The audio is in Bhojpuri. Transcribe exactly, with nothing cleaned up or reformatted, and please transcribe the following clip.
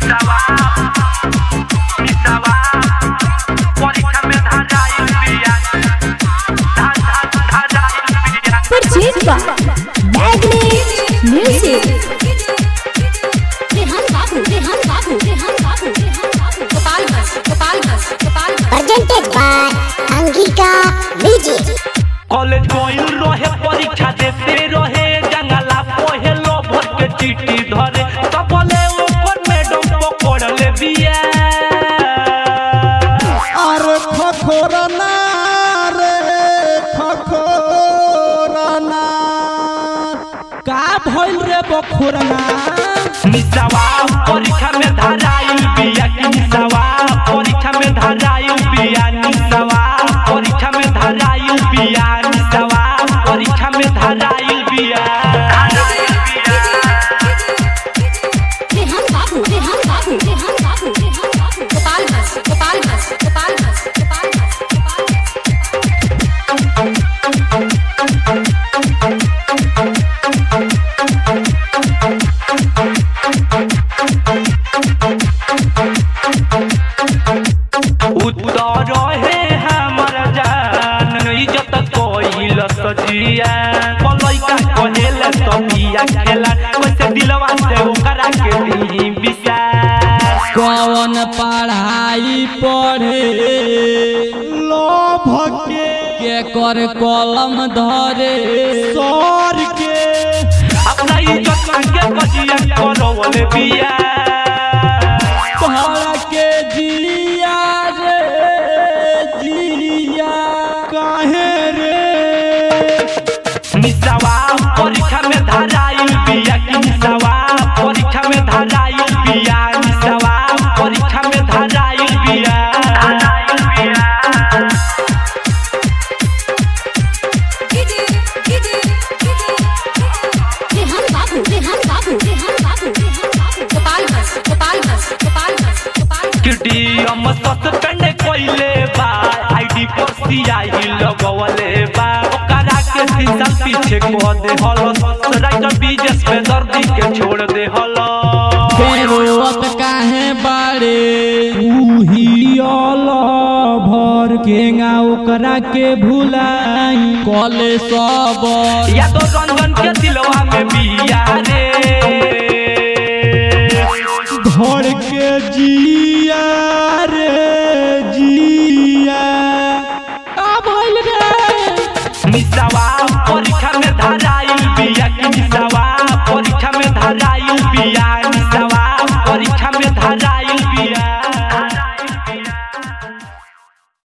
कॉलेज गोइल रहे परीक्षा देते रहे जंगला पहलो भर के चीटी धरे सबले ओकर मैडम पकड़ ले बिया अरे खखोरना रे खखोरना का भइल रे बखोरना निसवा परीक्षा में धराइल बिया निसवा परीक्षा में धराइल बिया निसवा परीक्षा में धराइल बिया निसवा परीक्षा में धराइल बिया उत्तर है हमर जान इज्जत कोइल सजिया पलैका कहेले तबिया खेला वैसे दिलवा से ओकरा के दी विचार कौन पढ़ाई पढ़े लोभ के के कर कलम धरे सर के अपना इज्जत के बजिया करवले बिया पढ़ के जिया रे जिया काहे रे निसवा परीक्षा में धराइल बिया निसवा परीक्षा में धराइल बिया निसवा परीक्षा में धराइल बिया किडियम सस्पेंड कइले बा आईडी पर सीआई लगवले बा ओकरा के सीसा पीछे को दे हलो राइटर बीजेस में दर्दी के छोड़ दे हलो बेरोत काहे बाड़े उहियाला भर केंगा ओकरा के भुलाई कले सब या तो रंजन के दिलवा में बिया रे धड़ के जी